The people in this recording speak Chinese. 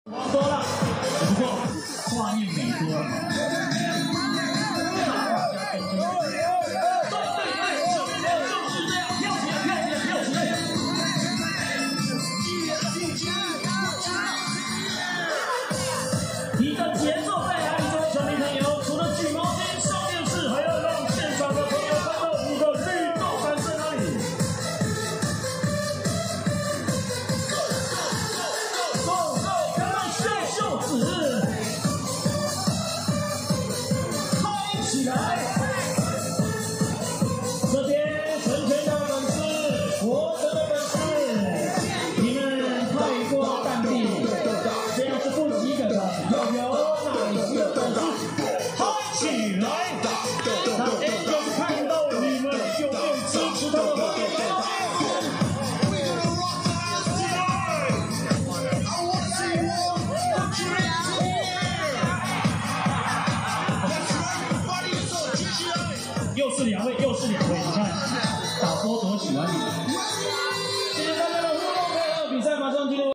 多了，不错，画面美多了。你的节奏在哪里？各位球迷朋友，除了举毛巾、上电视，还要让现场的朋友看到你的律动感在哪里？秀子，嗨起来！这边存钱的本事，活着的本事，你们太过淡定，这样是不及格的。要有哪些本事？嗨起来！让 Angel 看到你们有没有支持他的画面。又是两位，你看，导播多喜欢你。